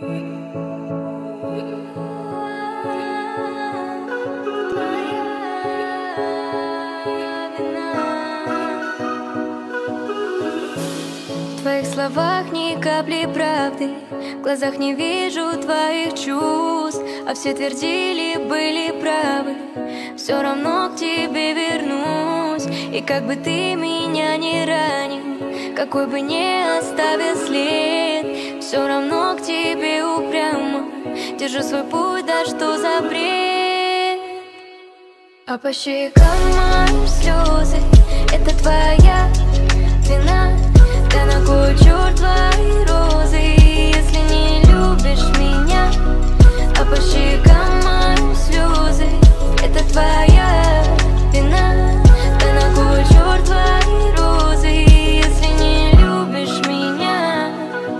В твоих словах ни капли правды, в глазах не вижу твоих чувств. А все твердили, были правы, все равно к тебе вернусь. И как бы ты меня не ранил, какой бы ни оставил след, все равно к тебе упрямо держу свой путь, да что за бред. А по щекам моим слезы, это твоя вина. Да на кой черт твои розы, если не любишь меня? А по щекам моим слезы, это твоя вина. Да на кой черт твои розы, если не любишь меня?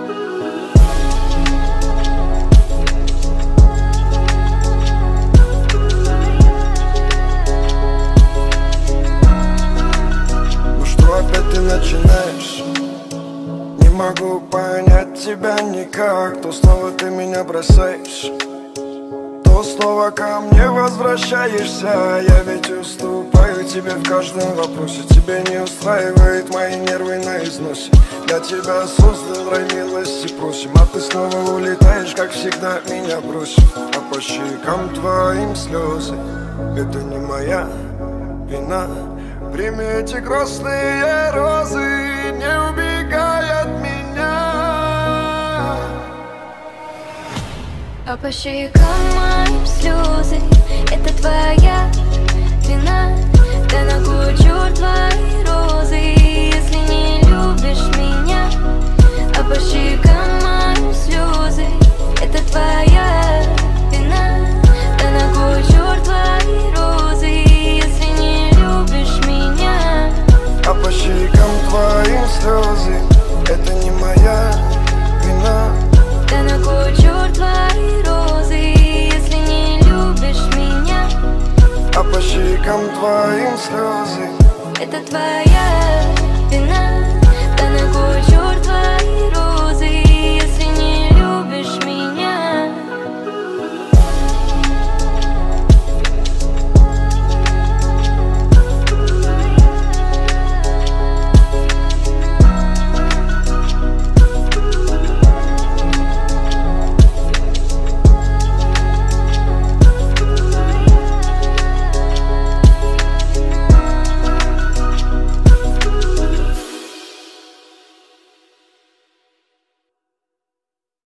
Ну что опять ты начинаешь? Не могу понять тебя никак. То снова ты меня бросаешь, то снова ко мне возвращаешься. Я ведь уступаю тебе в каждом вопросе. Тебя не устраивает мои нервы на износе. Я тебя создал, рай милости просим. А ты снова улетаешь, как всегда, меня бросив. А по щекам твоим слезы, это не моя вина. Прими эти грустные розы, не убегай от меня. А по щекам моим слезы, это твоя вина. Да на кой черт твои розы, если не любишь меня? А по щекам моим слезы, это твоя вина. Да на кой черт твои розы, если не любишь меня? А по щекам твоим слезы, это не моя вина. Да на кой черт твои розы, если не любишь меня? А по щекам твоим слезы, это твоя вина.